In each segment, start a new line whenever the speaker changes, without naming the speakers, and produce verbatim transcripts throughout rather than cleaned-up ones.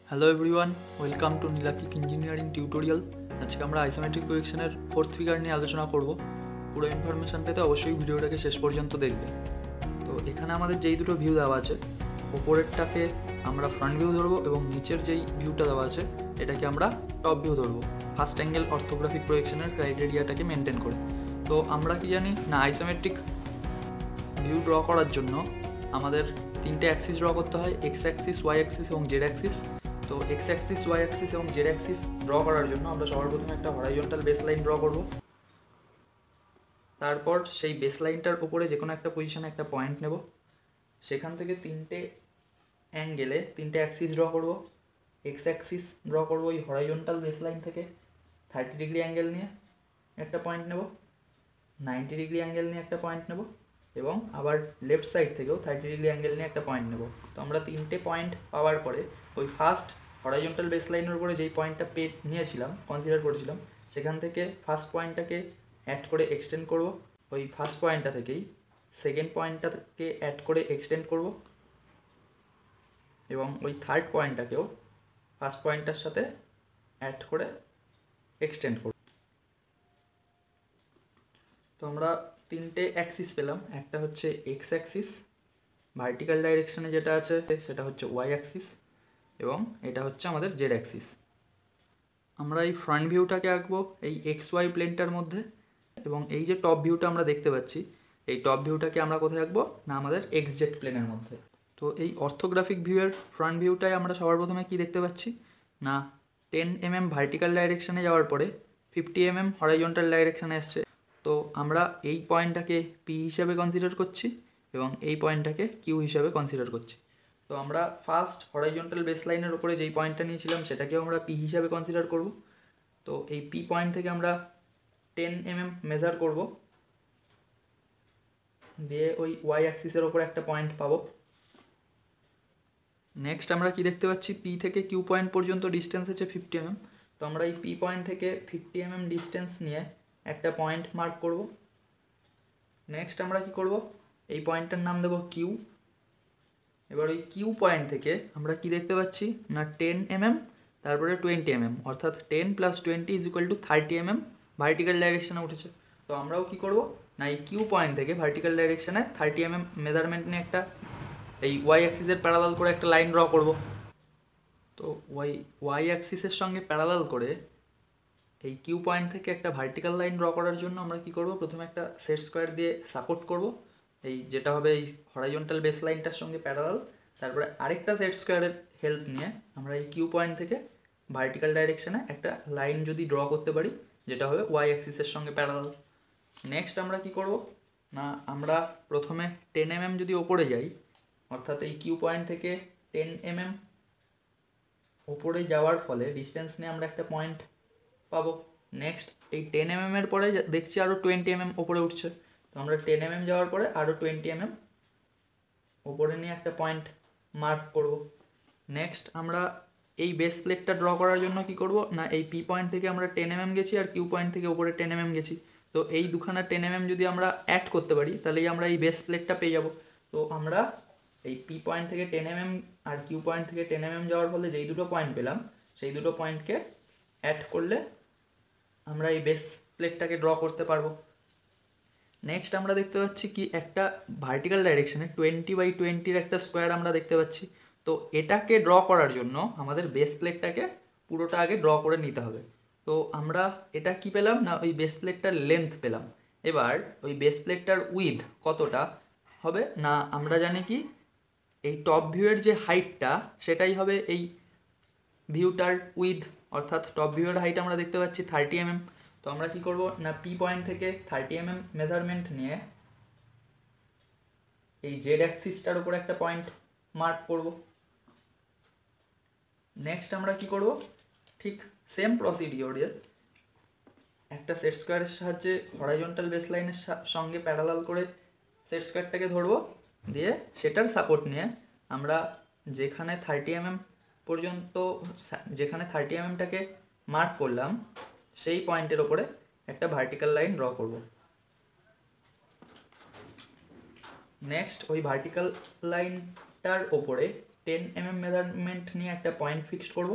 Hello everyone, welcome to নীলাকিক engineering tutorial. আজকে আমরা আইসোমেট্রিক প্রজেকশনের ফোর্থ ফিগার নিয়ে আলোচনা করব। পুরো ইনফরমেশান পেতে অবশ্যই ভিডিওটাকে শেষ পর্যন্ত দেখবে। তো এখানে আমাদের যেই দুটো ভিউ দেওয়া আছে, ওপরেরটাকে আমরা ফ্রন্ট ভিউ ধরবো এবং নিচের যেই ভিউটা দেওয়া আছে এটাকে আমরা টপ ভিউ ধরবো, ফার্স্ট অ্যাঙ্গেল অর্থোগ্রাফিক প্রজেকশনের ক্রাইটেরিয়াটাকে মেনটেন করে। তো আমরা কি জানি না, আইসোমেট্রিক ভিউ ড্র করার জন্য আমাদের তিনটে অ্যাক্সিস ড্র করতে হয়, এক্স অ্যাক্সিস, ওয়াই অ্যাক্সিস এবং জেড অ্যাক্সিস। তো এক্স অ্যাক্সিস, ওয়াই অ্যাক্সিস এবং জেড অ্যাক্সিস ড্র করার জন্য আমরা সবার প্রথমে একটা হরাইজন্টাল বেস লাইন ড্র করব। তারপর সেই বেস লাইনটার উপরে যে কোনো একটা পজিশনে একটা পয়েন্ট নেব, সেখান থেকে তিনটে অ্যাঙ্গেলে তিনটে অ্যাক্সিস ড্র করব। এক্স অ্যাক্সিস ড্র করব ওই হরাইজন্টাল বেস লাইন থেকে থার্টি ডিগ্রি অ্যাঙ্গেল নিয়ে একটা পয়েন্ট নেব, নাইনটি ডিগ্রি অ্যাঙ্গেল নিয়ে একটা পয়েন্ট নেব এবং আবার লেফট সাইড থেকেও থার্টি ডিগ্রি অ্যাঙ্গেল নিয়ে একটা পয়েন্ট নেব। তো আমরা তিনটে পয়েন্ট পাওয়ার পরে ওই ফার্স্ট হরাইজন্টাল বেস লাইনের উপরে যেই পয়েন্টটা পে নিয়েছিলাম, কনসিডার করেছিলাম, সেখান থেকে ফার্স্ট পয়েন্টটাকে অ্যাড করে এক্সটেন্ড করব। ওই ফার্স্ট পয়েন্টটা থেকেই সেকেন্ড পয়েন্টটাকে অ্যাড করে এক্সটেন্ড করব এবং ওই থার্ড পয়েন্টটাকেও ফার্স্ট পয়েন্টটার সাথে অ্যাড করে এক্সটেন্ড করব। তো আমরা তিনটে অ্যাক্সিস পেলাম। একটা হচ্ছে এক্স অ্যাক্সিস, ভার্টিক্যাল ডাইরেকশনে যেটা আছে সেটা হচ্ছে ওয়াই অ্যাক্সিস এবং এটা হচ্ছে আমাদের জেড অ্যাক্সিস। আমরা এই ফ্রন্ট ভিউটাকে আঁকবো এই এক্স ওয়াই প্লেনটার মধ্যে এবং এই যে টপ ভিউটা আমরা দেখতে পাচ্ছি, এই টপ ভিউটাকে আমরা কোথায় আঁকবো না, আমাদের এক্স জেড প্লেনের মধ্যে। তো এই অর্থোগ্রাফিক ভিউয়ের ফ্রন্ট ভিউটায় আমরা সবার প্রথমে কি দেখতে পাচ্ছি না, টেন এম এম ভার্টিক্যাল ডাইরেকশানে যাওয়ার পরে ফিফটি এম এম হরাইজন্টাল ডাইরেকশানে এসছে। তো আমরা এই পয়েন্টটাকে পি হিসাবে কনসিডার করছি এবং এই পয়েন্টটাকে কিউ হিসাবে কনসিডার করছি। তো আমরা ফার্স্ট হরাইজন্টাল বেস লাইনের উপরে যেই পয়েন্টটা নিয়েছিলাম সেটাকেও আমরা পি হিসাবে কনসিডার করব। তো এই পি পয়েন্ট থেকে আমরা টেন এম এম মেজার করব, দিয়ে ওই ওয়াই অ্যাক্সিসের ওপরে একটা পয়েন্ট পাবো। নেক্সট আমরা কি দেখতে পাচ্ছি, পি থেকে কিউ পয়েন্ট পর্যন্ত ডিস্টেন্স আছে ফিফটি এম এম। তো আমরা এই পি পয়েন্ট থেকে ফিফটি এম এম ডিস্টেন্স নিয়ে একটা পয়েন্ট মার্ক করব। নেক্সট আমরা কি করব, এই পয়েন্টটার নাম দেবো কিউ। এবার ওই কিউ পয়েন্ট থেকে আমরা কি দেখতে পাচ্ছি না, টেন এম এম তারপরে টোয়েন্টি এম এম, অর্থাৎ ten plus twenty is equal to thirty m m vertical ডাইরেকশানে উঠেছে। তো আমরাও কি করব না, এই কিউ পয়েন্ট থেকে ভার্টিক্যাল ডাইরেকশানে থার্টি এম এম মেজারমেন্ট নিয়ে একটা এই ওয়াই অ্যাক্সিসের প্যারালাল করে একটা লাইন ড্র করব। তো ওয়াই ওয়াই অ্যাক্সিসের সঙ্গে প্যারালাল করে এই কিউ পয়েন্ট থেকে একটা ভার্টিক্যাল লাইন ড্র করার জন্য আমরা কি করব, প্রথমে একটা সেট স্কোয়ার দিয়ে সাপোর্ট করব, এই যেটা হবে এই হরাইজন্টাল বেস লাইনটার সঙ্গে প্যারালাল। তারপরে আরেকটা সেট স্কোয়ারের হেল্প নিয়ে আমরা এই কিউ পয়েন্ট থেকে ভার্টিক্যাল ডাইরেকশানে একটা লাইন যদি ড্র করতে পারি, যেটা হবে ওয়াই অ্যাক্সিসের সঙ্গে প্যারালাল। নেক্সট আমরা কি করব না, আমরা প্রথমে টেন এম এম যদি ওপরে যাই, অর্থাৎ এই কিউ পয়েন্ট থেকে টেন এম এম ওপরে যাওয়ার ফলে ডিস্টেন্স নিয়ে আমরা একটা পয়েন্ট পাবো। নেক্সট এই টেন এম এম এর পরে দেখছি আরও টোয়েন্টি এম এম ওপরে উঠছে। তো আমরা টেন এম এম যাওয়ার পরে আরও টোয়েন্টি এম এম ওপরে নিয়ে একটা পয়েন্ট মার্ক করব। নেক্সট আমরা এই বেস প্লেটটা ড্র করার জন্য কি করব না, এই পি পয়েন্ট থেকে আমরা টেন এম এম গেছি আর কিউ পয়েন্ট থেকে ওপরে টেন এম এম গেছি। তো এই দুখানা টেন এম এম যদি আমরা অ্যাড করতে পারি তাহলেই আমরা এই বেস প্লেটটা পেয়ে যাব। তো আমরা এই পি পয়েন্ট থেকে টেন এম এম আর কিউ পয়েন্ট থেকে টেন এম এম যাওয়ার ফলে যেই দুটো পয়েন্ট পেলাম, সেই দুটো পয়েন্টকে অ্যাড করলে আমরা এই বেস প্লেটটাকে ড্র করতে পারবো। নেক্সট আমরা দেখতে পাচ্ছি কি, একটা ভার্টিক্যাল ডাইরেকশানে টোয়েন্টি বাই টোয়েন্টির একটা স্কোয়ার আমরা দেখতে পাচ্ছি। তো এটাকে ড্র করার জন্য আমাদের বেস প্লেটটাকে পুরোটা আগে ড্র করে নিতে হবে। তো আমরা এটা কি পেলাম না, ওই বেস প্লেটটার লেন্থ পেলাম। এবার ওই বেস প্লেটটার উইথ কতটা হবে না, আমরা জানি কি এই টপ ভিউয়ের যে হাইটটা সেটাই হবে এই ভিউটার উইথ, অর্থাৎ টপ ভিউয়ের হাইট আমরা দেখতে পাচ্ছি থার্টি এম এম। তো আমরা কি করব না, পি পয়েন্ট থেকে থার্টি এম এম মেজারমেন্ট নিয়ে এই জেড অ্যাক্সিসটার উপর একটা পয়েন্ট মার্ক করব। নেক্সট আমরা কি করব, ঠিক সেম প্রসিডিওরে একটা সেট স্কোয়ারের সাহায্যে হরাইজন্টাল বেস লাইনের সঙ্গে প্যারালাল করে সেট স্কোয়ারটাকে ধরবো, দিয়ে সেটার সাপোর্ট নিয়ে আমরা যেখানে থার্টি এম এম পর্যন্ত যেখানে থার্টি এম এমটাকে মার্ক করলাম সেই পয়েন্টের ওপরে একটা ভার্টিক্যাল লাইন ড্র করব। নেক্সট ওই ভার্টিক্যাল লাইনটার ওপরে টেন এম এম মেজারমেন্ট নিয়ে একটা পয়েন্ট ফিক্সড করব।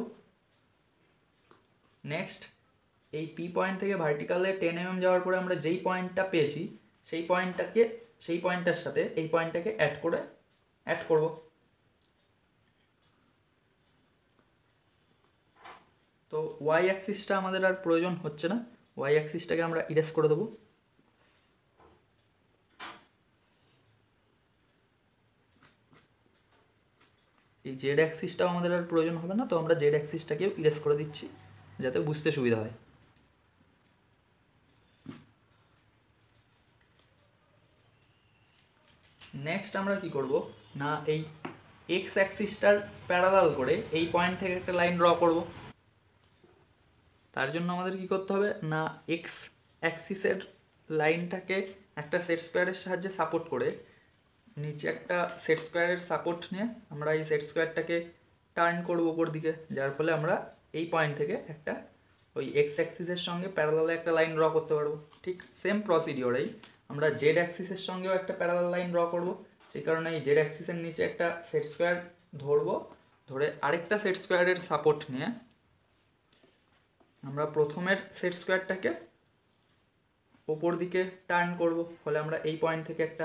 নেক্সট এই পি পয়েন্ট থেকে ভার্টিক্যালে টেন এম এম যাওয়ার পরে আমরা যেই পয়েন্টটা পেয়েছি সেই পয়েন্টটাকে সেই পয়েন্টটার সাথে এই পয়েন্টটাকে অ্যাড করে অ্যাড করব। তো ওয়াই অ্যাক্সিসটা আমাদের আর প্রয়োজন হচ্ছে না, ওয়াই অ্যাক্সিসটাকে আমরা ইরেজ করে দেবো। এই জেড অ্যাক্সিসটাও আমাদের আর প্রয়োজন হবে না, তো আমরা জেড অ্যাক্সিসটাকেও ইরেজ করে দিচ্ছি যাতে বুঝতে সুবিধা হয়। নেক্সট আমরা কি করব না এই এক্স অ্যাক্সিসটার প্যারালাল করে এই পয়েন্ট থেকে একটা লাইন ড্র করব। তার জন্য আমাদের কি করতে হবে না এক্স অ্যাক্সিসের লাইনটাকে একটা সেট স্কোয়ারের সাহায্যে সাপোর্ট করে নিচে একটা সেট স্কোয়ারের সাপোর্ট নিয়ে আমরা এই সেট স্কোয়ারটাকে টার্ন করব উপর দিকে, যার ফলে আমরা এই পয়েন্ট থেকে একটা ওই এক্স অ্যাক্সিসের সঙ্গে প্যারালালে একটা লাইন ড্র করতে পারবো। ঠিক সেম প্রসিডিওরেই আমরা জেড অ্যাক্সিসের সঙ্গেও একটা প্যারালাল লাইন ড্র করব। সেই কারণে এই জেড অ্যাক্সিসের নিচে একটা সেট স্কোয়ার ধরবো, ধরে আরেকটা সেট স্কোয়ারের সাপোর্ট নিয়ে আমরা প্রথমের সেট স্কোয়ারটাকে ওপর দিকে টার্ন করব, ফলে আমরা এই পয়েন্ট থেকে একটা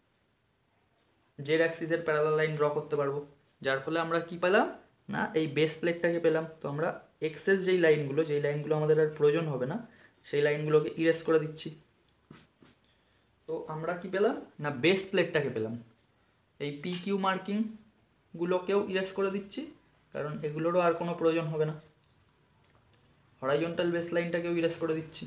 জেড অ্যাক্সিসের প্যারালাল লাইন ড্র করতে পারবো, যার ফলে আমরা কি পেলাম না এই বেস প্লেটটাকে পেলাম। তো আমরা এক্সেস যেই লাইনগুলো যেই লাইনগুলো আমাদের আর প্রয়োজন হবে না সেই লাইনগুলোকে ইরেজ করে দিচ্ছি। তো আমরা কি পেলাম না বেস প্লেটটাকে পেলাম। এই পি কিউ মার্কিংগুলোকেও ইরেজ করে দিচ্ছি, কারণ এগুলোরও আর কোনো প্রয়োজন হবে না। হরাইজন্টাল বেস লাইনটাকেও ইরেজ করে দিচ্ছি।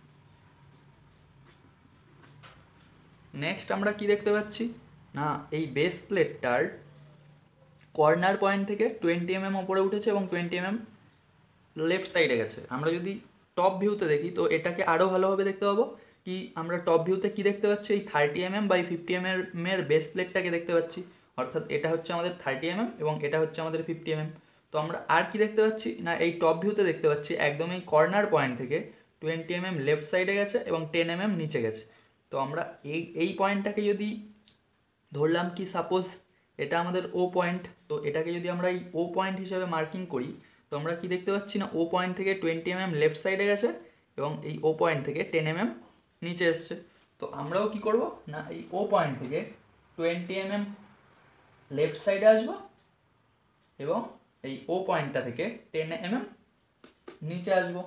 নেক্সট আমরা কি দেখতে পাচ্ছি না এই বেস প্লেটটার কর্নার পয়েন্ট থেকে টোয়েন্টি এম এম ওপরে উঠেছে এবং টোয়েন্টি এম এম লেফট সাইডে গেছে। আমরা যদি টপ ভিউতে দেখি তো এটাকে আরও ভালোভাবে দেখতে পাবো। কি আমরা টপ ভিউতে কি দেখতে পাচ্ছি এই thirty m m by fifty m এর বেস প্লেটটাকে দেখতে পাচ্ছি, অর্থাৎ এটা হচ্ছে আমাদের থার্টি এম এম এবং এটা হচ্ছে আমাদের ফিফটি এম এম। তো আমরা আর কি দেখতে পাচ্ছি না এই টপ ভিউতে দেখতে পাচ্ছি একদম এই কর্নার পয়েন্ট থেকে টোয়েন্টি এম এম লেফট সাইডে গেছে এবং টেন এম এম নিচে গেছে। তো আমরা এই এই পয়েন্টটাকে যদি ধরলাম কি সাপোজ এটা আমাদের ও পয়েন্ট, তো এটাকে যদি আমরা এই ও পয়েন্ট হিসাবে মার্কিং করি তো আমরা কি দেখতে পাচ্ছি না ও পয়েন্ট থেকে টোয়েন্টি এম এম লেফট সাইডে গেছে এবং এই ও পয়েন্ট থেকে টেন এম এম নিচে এসছে। তো আমরাও কি করব না এই ও পয়েন্ট থেকে টোয়েন্টি এম এম লেফট সাইডে আসবো এবং এই ও পয়েন্টটা থেকে টেন এম এম নিচে আসবো,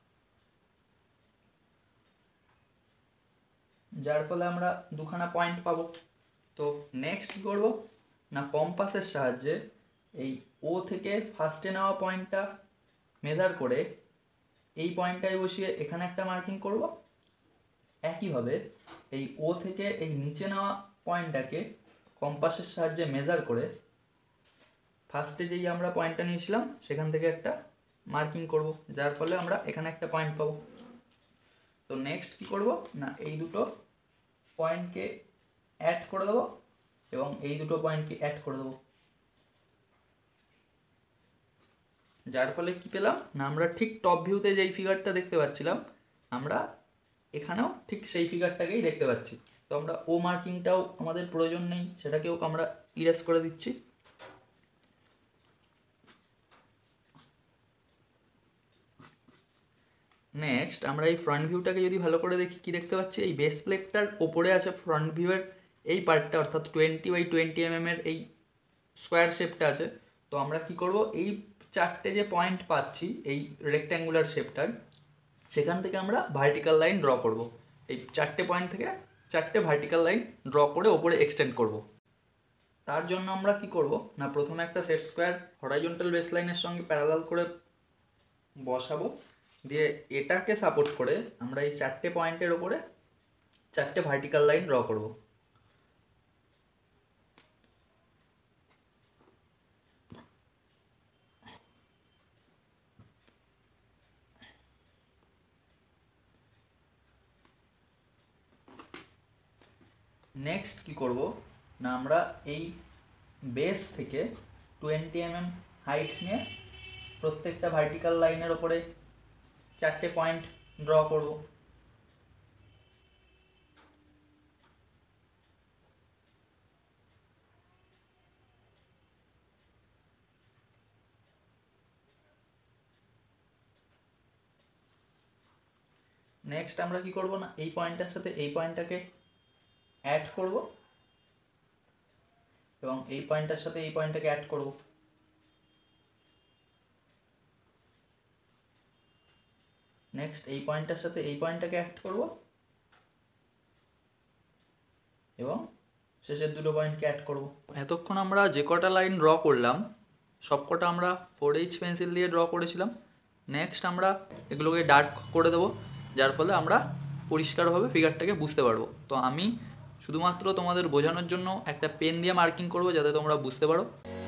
যার ফলে আমরা দুখানা পয়েন্ট পাবো। তো নেক্সট কী করবো না কম্পাসের সাহায্যে এই ও থেকে ফার্স্টে নেওয়া পয়েন্টটা মেজার করে এই পয়েন্টটায় বসিয়ে এখানে একটা মার্কিং করব। একইভাবে এই ও থেকে এই নিচে নেওয়া পয়েন্টটাকে কম্পাসের সাহায্যে মেজার করে ফার্স্টে যেই আমরা পয়েন্টটা নিয়েছিলাম সেখান থেকে একটা মার্কিং করব, যার ফলে আমরা এখানে একটা পয়েন্ট পাবো। তো নেক্সট কী করব না এই দুটো পয়েন্টকে অ্যাড করে দেবো এবং এই দুটো পয়েন্টকে অ্যাড করে দেবো, যার ফলে কি পেলাম না আমরা ঠিক টপ ভিউতে যেই ফিগারটা দেখতে পাচ্ছিলাম আমরা এখানেও ঠিক সেই ফিগারটাকেই দেখতে পাচ্ছি। তো আমরা ও মার্কিংটাও আমাদের প্রয়োজন নেই, সেটাকেও আমরা ইরেজ করে দিচ্ছি। নেক্সট আমরা এই ফ্রন্ট ভিউটাকে যদি ভালো করে দেখি কি দেখতে পাচ্ছি এই বেস প্লেটটার ওপরে আছে ফ্রন্ট ভিউয়ের এই পার্টটা, অর্থাৎ twenty by twenty m m এর এই স্কোয়ার শেপটা আছে। তো আমরা কি করব এই চারটে যে পয়েন্ট পাচ্ছি এই রেক্ট্যাঙ্গুলার শেপটার সেখান থেকে আমরা ভার্টিক্যাল লাইন ড্র করব। এই চারটে পয়েন্ট থেকে চারটে ভার্টিক্যাল লাইন ড্র করে ওপরে এক্সটেন্ড করব। তার জন্য আমরা কি করব না প্রথমে একটা সেট স্কোয়ার হরাইজন্টাল বেস লাইনের সঙ্গে প্যারালাল করে বসাবো, দিয়ে এটাকে সাপোর্ট করে আমরা এই চারটে পয়েন্টের ওপরে চারটে ভার্টিক্যাল লাইন ড্র করব। নেক্সট কি করব না আমরা এই বেস থেকে টোয়েন্টি এম এম হাইট নিয়ে প্রত্যেকটা ভার্টিক্যাল লাইনের ওপরে চারটে পয়েন্ট ড্র করব। নেক্সট আমরা কি করব না, এই পয়েন্টটার সাথে এই পয়েন্টটাকে অ্যাড করব এবং এই পয়েন্টটার সাথে এই পয়েন্টটাকে অ্যাড করব। নেক্সট এই পয়েন্টটার সাথে এই পয়েন্টটাকে অ্যাড করব এবং শেষের দুটো পয়েন্টকে অ্যাড করব। এতক্ষণ আমরা যে কটা লাইন ড্র করলাম সব কটা আমরা ফোর এইচ পেন্সিল দিয়ে ড্র করেছিলাম। নেক্সট আমরা এগুলোকে ডার্ক করে দেবো, যার ফলে আমরা পরিষ্কারভাবে ফিগারটাকে বুঝতে পারবো। তো আমি শুধুমাত্র তোমাদের বোঝানোর জন্য একটা পেন দিয়ে মার্কিং করবো যাতে তোমরা বুঝতে পারো।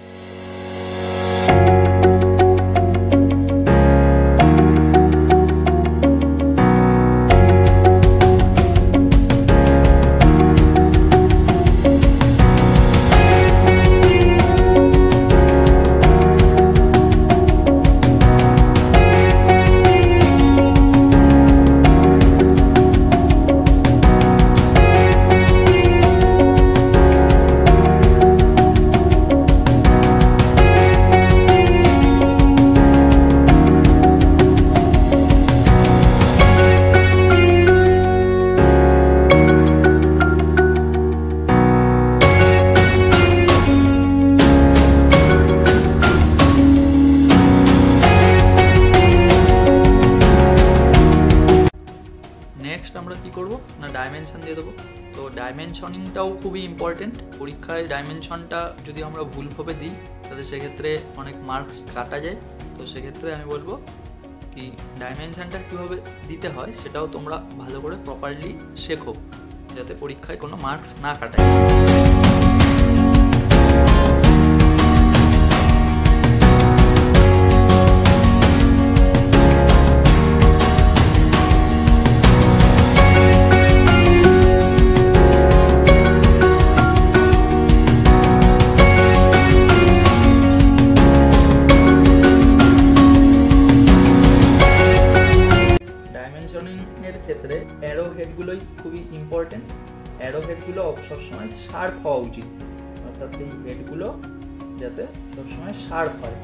নেক্সট আমরা কি করব না, ডাইমেনশন দিয়ে দেবো। তো ডাইমেনশনিংটাও খুবই ইম্পর্টেন্ট। পরীক্ষায় ডাইমেনশনটা যদি আমরা ভুলভাবে দিই তাহলে সেক্ষেত্রে অনেক মার্কস কাটা যায়। তো সেক্ষেত্রে আমি বলবো কি ডাইমেনশনটা কীভাবে দিতে হয় সেটাও তোমরা ভালো করে প্রপারলি শেখো, যাতে পরীক্ষায় কোনো মার্কস না কাটায়। ডাইমেনশনিংয়ের ক্ষেত্রে অ্যারো হেডগুলোই খুবই ইম্পর্টেন্ট। অ্যারো হেডগুলো সবসময় শার্প হওয়া উচিত, অর্থাৎ এই হেডগুলো যাতে সবসময় শার্প হয়।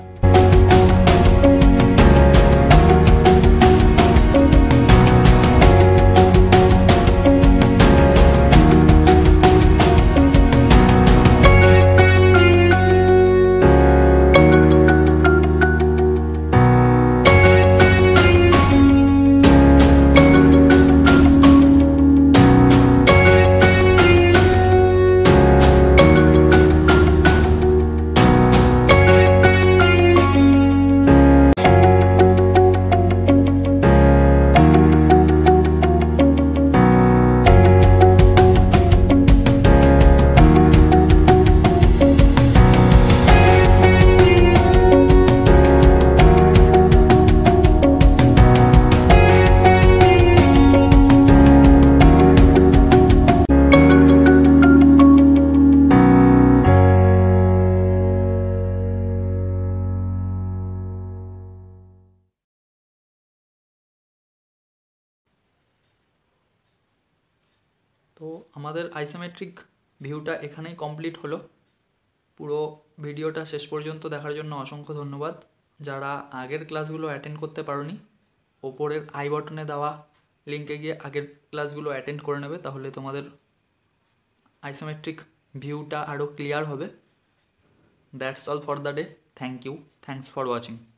তো আমাদের আইসোমেট্রিক ভিউটা এখানেই কমপ্লিট হলো। পুরো ভিডিওটা শেষ পর্যন্ত দেখার জন্য অসংখ্য ধন্যবাদ। যারা আগের ক্লাসগুলো অ্যাটেন্ড করতে পারোনি, ওপরের আই বটনে দেওয়া লিঙ্কে গিয়ে আগের ক্লাসগুলো অ্যাটেন্ড করে নেবে, তাহলে তোমাদের আইসোমেট্রিক ভিউটা আরও ক্লিয়ার হবে। That's all for the day. Thank you, thanks for watching.